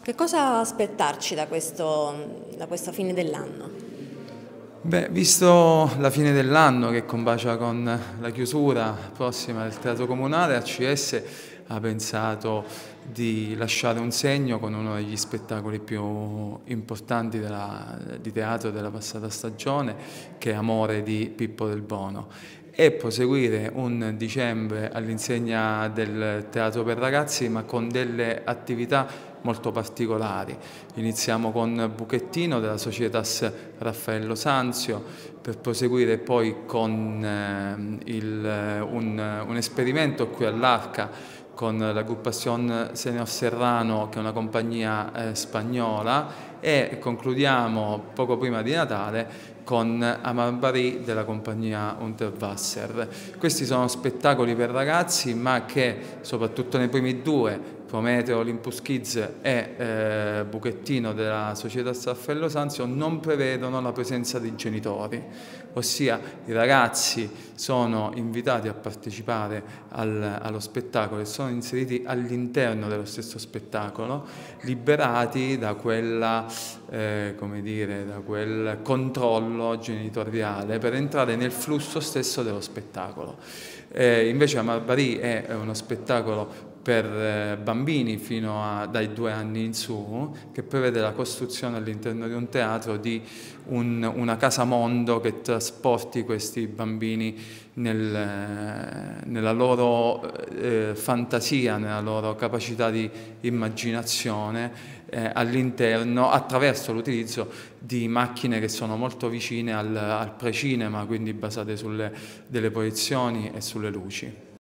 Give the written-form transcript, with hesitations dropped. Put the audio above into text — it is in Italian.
Che cosa aspettarci da questa fine dell'anno? Beh, visto la fine dell'anno che combacia con la chiusura prossima del Teatro Comunale, ACS ha pensato di lasciare un segno con uno degli spettacoli più importanti di teatro della passata stagione, che è Amore di Pippo Del Bono, e proseguire un dicembre all'insegna del Teatro per Ragazzi, ma con delle attività molto particolari. Iniziamo con Buchettino della Societas Raffaello Sanzio, per proseguire poi con un esperimento qui all'Arca con l'Agrupación Senior Serrano, che è una compagnia spagnola, e concludiamo poco prima di Natale con Amarbari della compagnia Unterwasser. Questi sono spettacoli per ragazzi, ma che soprattutto nei primi due, Prometeo, Olympus Kids e Buchettino della Società Raffaello Sanzio, non prevedono la presenza di genitori, ossia i ragazzi sono invitati a partecipare allo spettacolo e sono inseriti all'interno dello stesso spettacolo, liberati da come dire, da quel controllo genitoriale per entrare nel flusso stesso dello spettacolo. Invece Amarbari è uno spettacolo per bambini dai 2 anni in su, che prevede la costruzione all'interno di un teatro di una casa mondo che trasporti questi bambini nella loro fantasia, nella loro capacità di immaginazione all'interno, attraverso l'utilizzo di macchine che sono molto vicine al precinema, quindi basate sulle delle proiezioni e sulle luci.